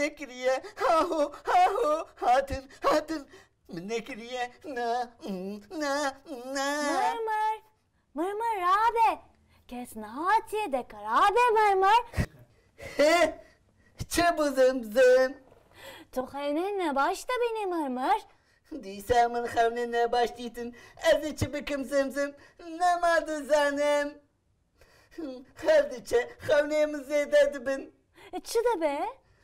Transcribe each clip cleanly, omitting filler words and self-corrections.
ne kiriye? Ha hatır. Ne kiriye? Na. Mırmır abi. Kes natiye de karabe mırmır. He. Çabuzumzum. Tuhenenle başta beni mırmır. Disamın havnine başlaydın. Az çıbıkım zımzım. Namadı zanım. Herdiçe havnemize dedi ben. Çı da be.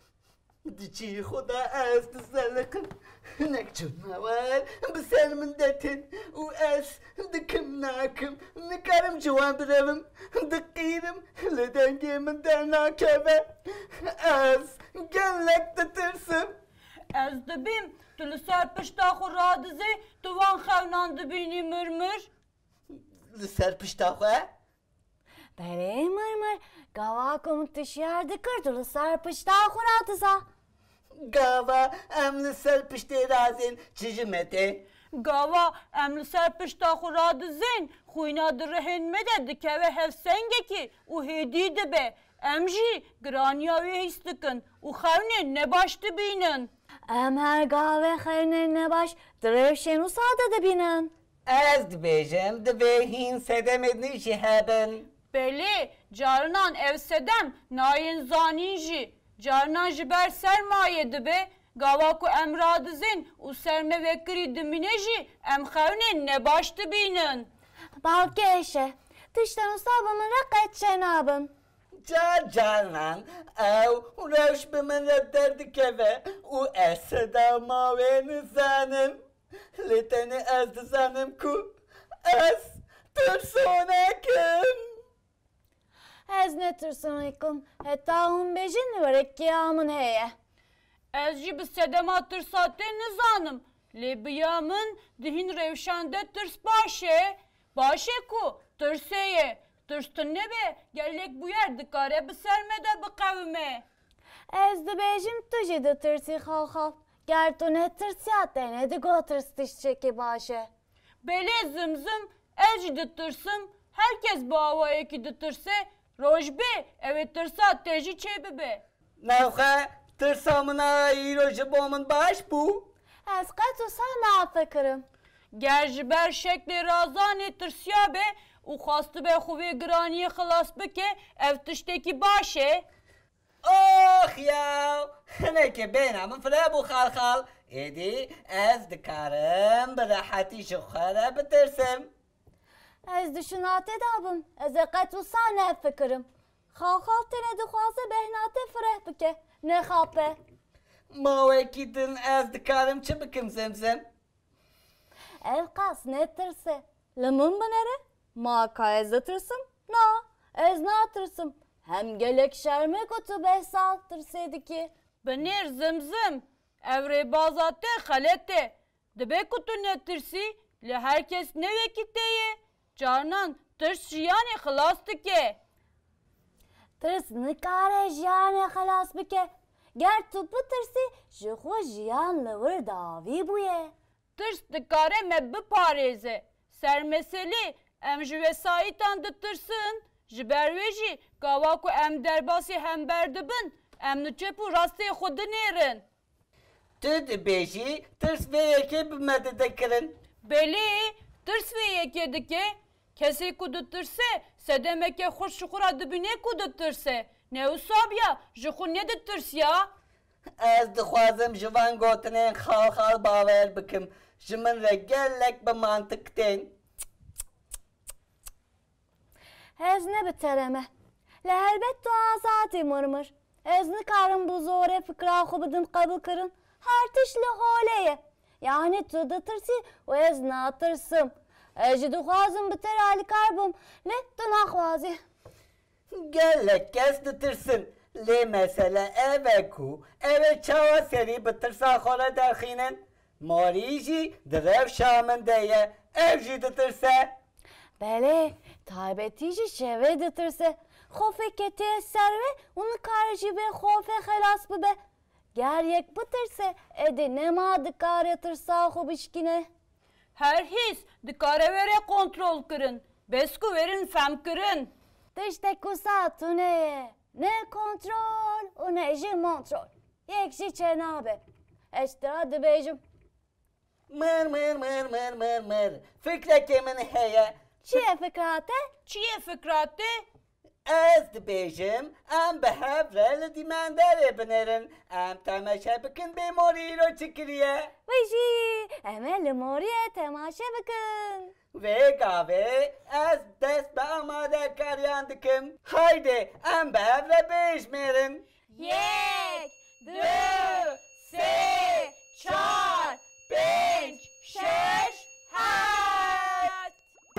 Diçi huda az tızarlıkım. Nekçuna var. Bu selmin detin. U az. Dıkım nakım. Nikarım civan birevim. Dıkkıyırım. Leden gemin derna keve. Az. Gellek tıtırsım. Ez dibim. Tülü serpişta xuradizi. Tuvan xevnan dibini mırmır. Serpişta ha? Bere mırmır. Gavakum tişyerdi kırdılı sarpışta kuratıza. Gava emli serpişte razin çizimete. Gava emli serpişta xuradizin. Xuynadı rehinmede dikeve hevsengeki. U hedi dibe. Emji graniyavi histikin. U xevnin ne baş dibinin. Em her gave xernene baş drevşen usada da binen. Ez dibêjim divê hîn sedemê jî hebin. Beli, carinan evsedem, nayin zanin jî. Carinan ji ber sermaye dibe, gavaku emradizin, u serme vekirî dimine jî, em xewnin ne baş dibînin. Balki eşe. Tıştan usabımın rakat cenabım. Canan ew rewş bi min re derdikeve û ez sedema wê nizanim. Lê tenê ez dizanim ku ez tirsonekim. Ez ne tırsınıkım. Hatta hun bejin verek kıyamın heye. Ez jî bi sedema tirsatê nizanim. Lê biyamın dihin rewşende tirs başe. Başe ku tirseye. Tırstın ne be? Gellek bu yer dikare bi sermede bi kavme. Ez de bejim tujı da tırsı xal. Ger tu ne tırsiyat ne de go tırstış çeki başe. Bele zımzım, ez jî ditırsım. Herkes bu havaya ki ditırse. Rojbe, evet tırsa teji çebibe. Nevxe tirsamına îrojî bo min baş bû. Ez qet usa nafikirım. Ger ji ber şekli razanê tirsiya be û xwastı be xwê giraniyê xilas bike, ev tiştekî baş e. Oh ya! Hinekê bêhna min fire bû xalxal. Êdî ez dikarim bi rehetî ji xwe re bitirsim. Ez düşünate dabım. Ez qet usa nafikirım. Xal tene dixwaze behnate fireh bike. Ne xape. Mawekî din ez dikarim çi bikim zimzim? Ev qas ne tırsı. Limon binere? Ma ka ez de tırsım? Na. Ez na tırsım. Hem gelek şerme kutu behsal tırsaydı ki. Binêr zimzim, ev rêbazate xelete. Dibe ku tu ne tirsi, li herkes ne vekiteye. Canan tırs jiyanê xilas dike. Tırs nikare jiyane xelas bike. Ger tu bitırsi ji xwe jiyan li wir davî bûye. Tırs dikare me biparêze. Sermeseli, em ji vesayîtan ditırsın. Ji ber wê jî gava ku em derbasî hember dibin, em niçep û rastê xwe dinêrin. Tu dibêjî tirs vê yekê bi me didikirin. Belê, tırs vê yekê dike. Kesê ku ditirse, sedemeke xweş ji xwe ra dibîne ku ditirse. Ne usabiya, ji xwe ne ditirsiya? Ez dixwazim ji van gotinên xalxal bawer bikim. Ji min re gelek bi mantık tên. Ez ne bitereme. Le elbet tu azatî mırmır. Ez nikarim bu zore fikra xwe bidim qebul kirin. Her tiş li holeye. Yani tu ditirsi û ez natırsım. Ez jî dixwazim biter alîkar bim. Lê tu naxwazî. Gelek kes ditirsin. Lê mesele ev e ku ev çawa serî bi tirsa xwe re derxînin. Marî jî di rewşa min de ye. Ev jî ditirse. Belê, taybetî jî şevê ditirse. Xofê ketiye serve û nikare jî bê xofê xelas bibe. Ger yek bitirse êdî nema dikare tirsa xwe bişkîne. Her his dikare vere kontrol kirin. Besku verin fem kirin. Tiştek ku sa tu ne ye. Ne kontrol û ne jî montrol. Yekşi çenabe. Eştira dibêjim. Mır. Fikrekê min heye. Çi ye fikrate? Çiye fikrate? Ez dibêjim em bi hev re li dîmenderê binerin. Em temaşe bikin bê morî îro çi kiriye. Vişi. Em li moriyê temaşe bikin. Vê gavê ez dest bi amadekariyan dikim. Haydi em bi hev re bêjmêrin. Yek, Du, sê, çar, pênc, şeş, heft.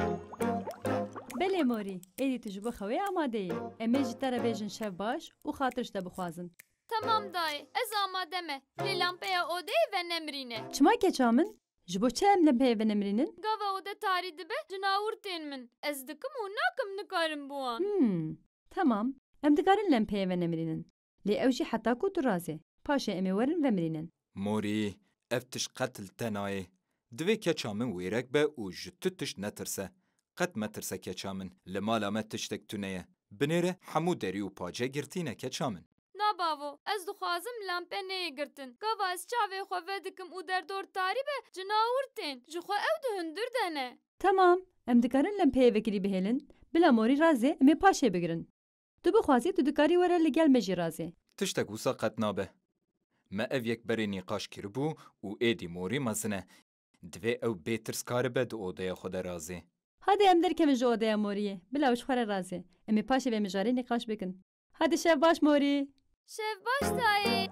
Belê morî, êdî tu ji bo xewê amade yî. Em ê ji te re bêjin şev baş û xatir ji te bixwazin. Tamam dayı, ez amade me. Lê lampeya odeyê ve nemrîne. Çima keça min? Ji bo çi em lempeyê ve nemrînin? Gava ode tarî dibe, cinawir tên min. Ez dikim û nakim nikarim bu an. Tamam. Em dikarin lempeyê ve nemrînin. Lê ew jî heta ku tu razê. Paşê em ê werin vemirînin. Morî, ev tişt qetil te nayê. Divê keça min wêrek be û ji tu tişt netirse. Qet me tirse keça min. Li mala me tiştek tuneye. Binêre hemû derî û pace girtîne keça min. Na bavo, ez dixwazim lampe neyê girtin. Gava ez çavê xwe vedikim û derdor tarî be, cinawir tên. Ji xwe ew dihindir dene. Tamam. Em dikarin lempeyê vekirî bihêlin. Bila morî razê em ê paşê bigirin. Tu bixwazî tu dikarî were li gel me jî razê. Tiştek wisa qet nabe. Me ev yek berê nîqaş kiribû û êdî morî mezine. Divê ew bêtirs karibe di odeya xwe de razê. Hadi em derkevin ji odeya moriyê. Bila ew ji xwe re razê. Em ê paşê vê mijarê nîqaş bikin. Hadi şev baş morî. Şev baş dayı.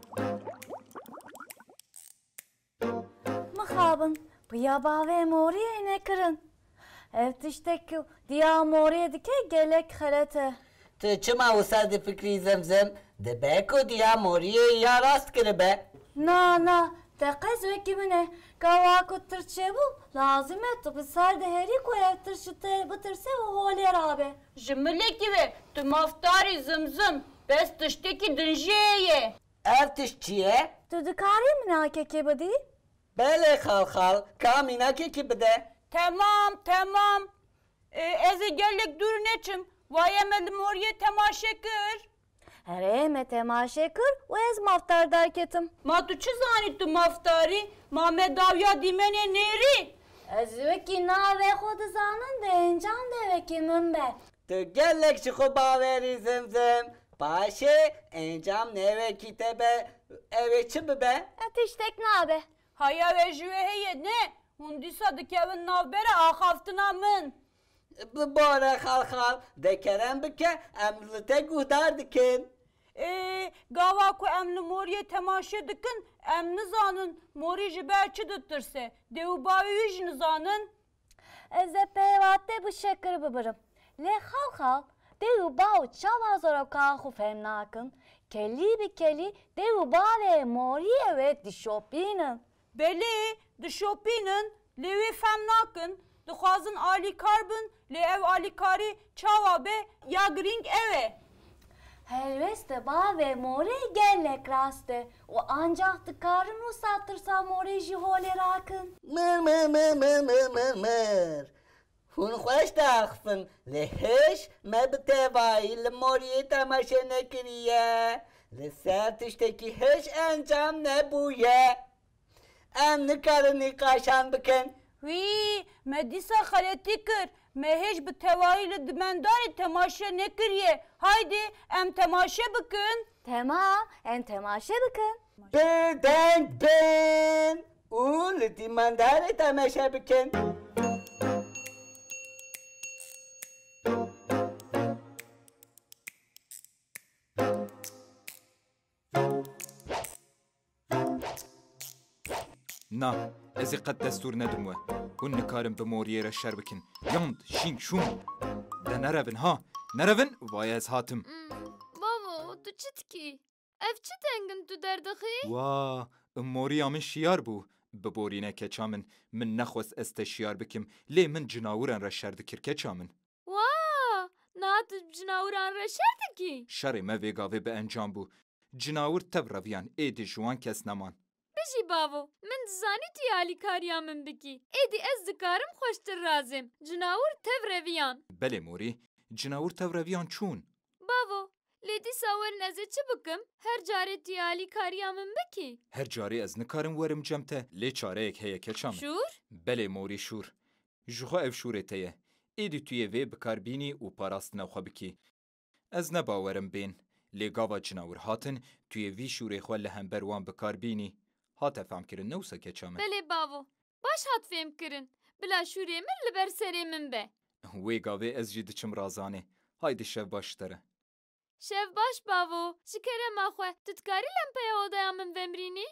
Mixabin. Biya bavê moriyê nekirin. Ev tiştekî diya moriyê dike gelek xelete. Tu çima wisa difikrî zemzem? Dibe ku diya moriyê ya rast kiribe. Na, teqez wekî min e. Gava ku tirçe bû, lazim e tu bi ser de herî ku ev tirşite bitirse û holê rabe. Ji milekî ve tu maftarî zimzim. Bes tiştekî dinjiyê ye. Ev tişt çi ye? Tu dikarî minakekê bidî? Belê xalxal, ka mînakekî bide. Tamam. Ez ê gelek dur neçim. Vay em li moriyê temaşe kir. Herê me temaşe kir û ez maftar derketim. Ma tu çi zanî tu maftarî? Ma me davya dîmenê nêrî. Ez wekî navê xwe dizanin de encam de wekî min be. Tu gelek ji xwe bawerî zemzem. Paşê encam nevekî te be. Ev ê çi bibe? Tiştek nabe. Haya ve ji wê heye ne? Hûn dîsa dikevin navbera axaftina min. Bi bore xalxal, dekerem bike em li te guhdar dikin. Gava ku em li moriyê temaşe dikin, em nizanin morî ji ber çi ditirse. Dewbavî wî jî nizanin. Ez ê peyvatê bi şekir bibirim. Lê xalxal dew baw çawa zorokka xwe fêm nakin. Kelî bi kelî dew bavê moriyê wê dişopînin. Belê, dişopînin, lê wê fem nakin. Dixwazin alîkar bin, lê ev alîkarî çawa be ya girîng ev e. Helbest bavê morê gelek rast e û ancak dikarin wisa tirsa morê jî holê rakin. Mır. Hûn xweş daxivin. Lê hêj me bi tevahî li moriyê temaşe nekiriye. Li ser tiştekî hêj encam nebûye. Em nikarin nîqaşan bikin. Wî, me dîsa xeletî kir. Me hêj bi tevahî li dimendarê temaşe nekiriye. Haydi em temaşe bikin. Tamam, em temaşe bikin. Bêdeng bin û li dîmendarê temaşe bikin. Na, ez ê qet destûr nedim we. Hûn nikarin bi moriyê re şer bikin. Yand, şîn, şûn. De nerevin ha. Nerevin, vay ez hatim. Bavo, tu çi dikî? Ev çi tengin tu derdixî? Wa, moriya min şiyar bû. Bi borîne keça min nexwest ez te şiyar bikim. Lê min cinawiran re şer dikir keça min. Wa, na tu cinawiran re şer dikî? Şerê me vê gavê bi encam bû. Cinawir tev reviyan, êdî ji wan kes neman. Bijî bavo, min dizanî tu yê alîkariya min bikî. Êdî ez dikarim xweştir razêm. Cinawir tev reviyan. Belê morî, cinawir tev reviyan çûn. Bavo, Lêdî sawerin ez ê çi bikim? Her carê tu alî kariya min bikî? Her carê ez nikarim werim cem te lê çareyek heye keça min. Şûr? Belê morî şûr. Ji xwe ev şûrê te ye. Êdî tu yê vê bikarbînî û parastina xwe bikî. Ez ne bawerim bên. Lê gava cinawir hatin, tu yê vî şûrê xwe li hember wan bikarbînî. Hate femkirin ne wisa keça min. Belê bavo. Baş hat fêm kirin. Bila şûrê min li ber serê min be. Wê gavê ez jî diçim razanê. Haydi şev baş tere. Şev baş bavo. Ji kerema xwe tu dikarî lempeya odaya min vemrînî?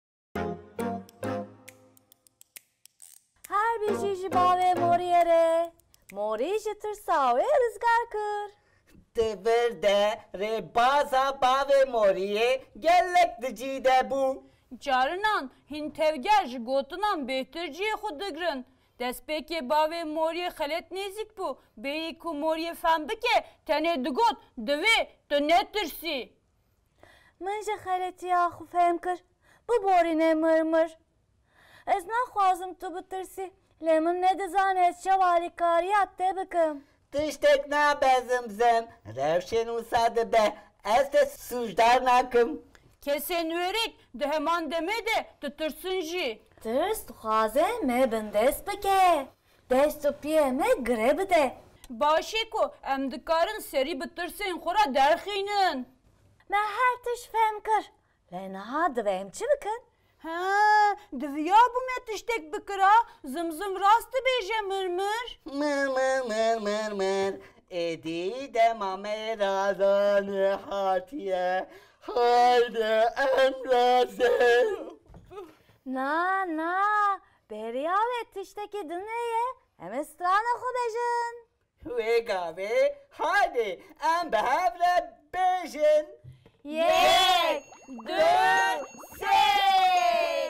Her bir jî ji bavê moriyê re. Morî ji tirsa wê rizgar kir. Devir de rêbaza bavê moriyê gelek dicî de bû. Carinan hin tevger ji gotinan bêhtirciyê xwe digirin. Destpêkê bavê moriyê xelet nêzik bû. Bêyî ku moriyê fem bike tenê digot divê tu netirsî. Min ji xeletiya xwe fêm kir. Bu borînê mirmir. Ez naxwazim tu bitirsî. Lê min nedizane ez çawa alîkariya te bikim. Tiştek nabezimzim. Rewşên wisa dibe. Ez te sûjdar nakim. Kesên wêrek di heman demê de tu tirsin jî. Tirs dixwaze me bin dest bike. Dest û piyê me girê bide. Başê ku em dikarin serî bi tirsên xwe re derxînin. Me her tiş fêm kir. Lê niha divê em çi bikin? Ha, diviya bu me tiştek bikira, zımzım rast dibêje mirmir. Mır mır mır mır mır. Êdî dema me razanê hatiye. Haydi emrazê. Na, beriya ve tiştekî dinêye. Em strana xwe bejin. Wê gavê haydi em bi hev re bêjin. Yek, Du, sê.